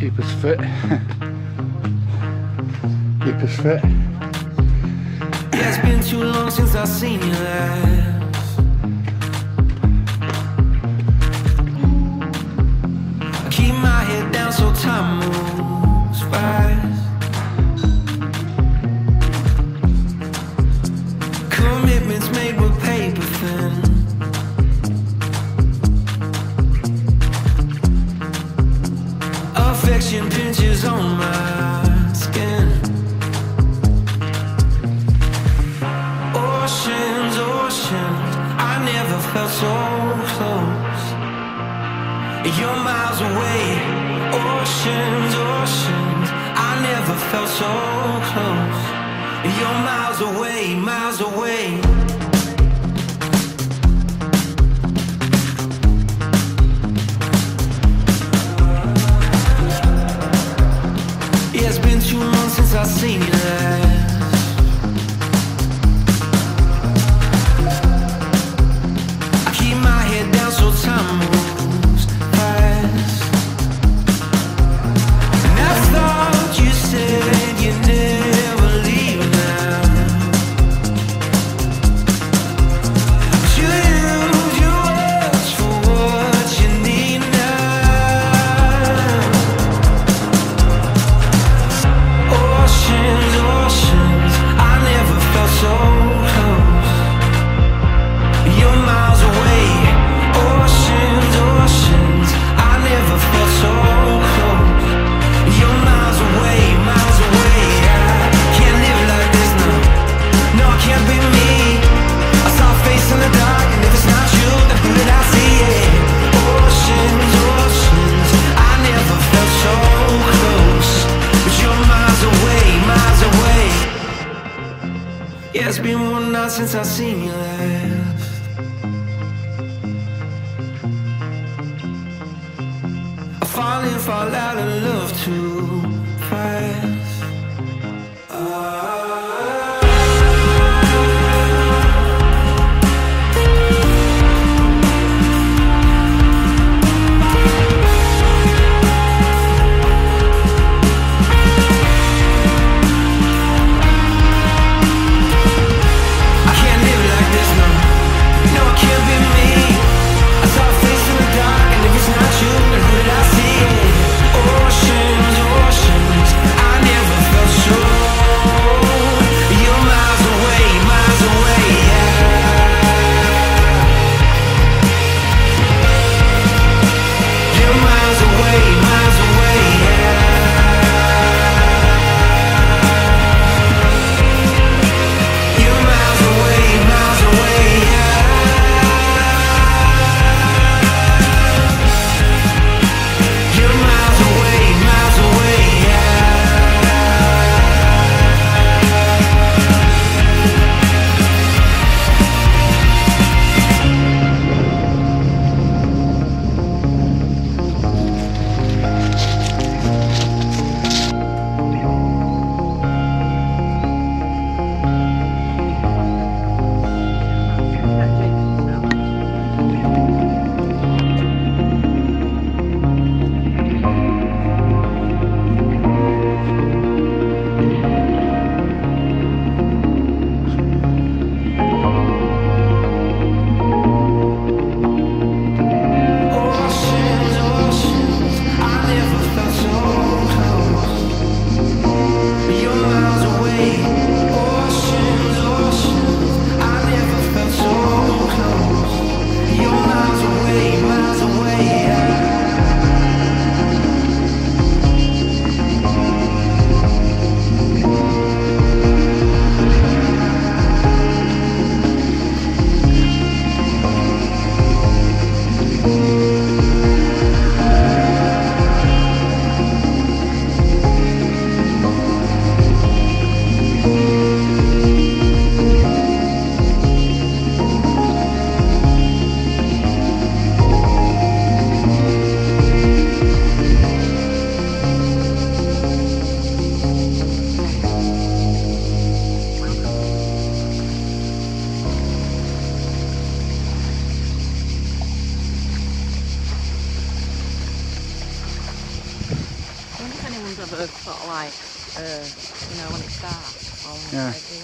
keep us fit. Keep us fit. Yeah, it's been too long since I've seen you last. I keep my head down so time moves fast. Commitments made with paper thin. Affection pinches on my skin. Oceans, oceans, I never felt so close. You're miles away. Oceans, oceans, I never felt so close. You're miles away, miles away. Yeah, it's been too long since I've seen you last. I keep my head down so time moves fast. And I thought you said you'd never leave now. But you use your words for what you need now. Oceans, oceans, I never felt so close. You're miles away. Oceans, oceans, I never felt so close. You're miles away, miles away. I can't live like this, no. No, it can't be me. I saw a face in the dark, and if it's not you, then who did I see? Yeah. Oceans, oceans, I never felt so close. But you're miles away, miles away. Yeah, it's been one night since I've seen you last. I fall out of love too fast. I can't live like this, no. No, it can't be me. I saw a face in the dark, and if it's not you, then who did I see? Oceans, oceans, of a sort of like, you know, when it starts. Or when Yeah. it's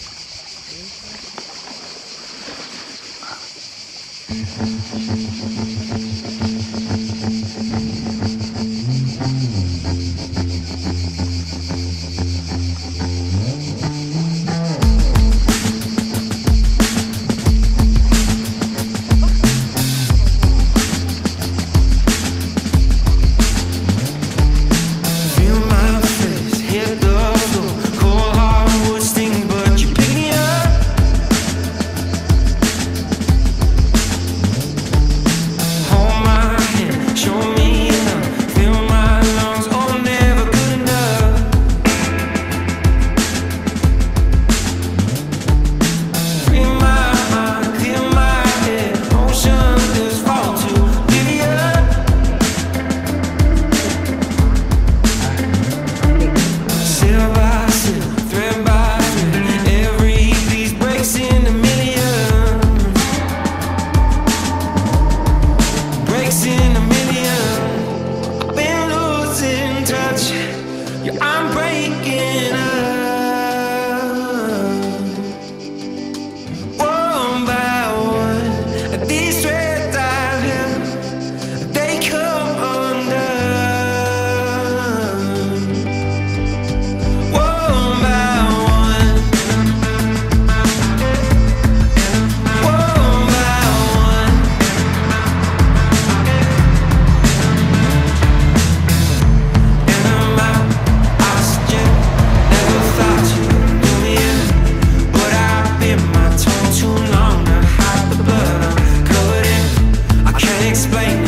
Feel my face hit the floor, cold hardwood sting, but you pick me up. Hold my hand, show me love, fill my lungs, oh never good enough. Free my mind, clear my head, oceanless fall to oblivion. Sail by sail, thread by thread, every piece breaks into millions. Breaks into millions. I've been losing touch, yeah, I'm breaking up. One by one, these threads I've held, they come undone. One by one, one by one. And I'm out, oxygen. Never thought you knew me, but I've been my tongue too long to hide the blood I'm covered in. I can't explain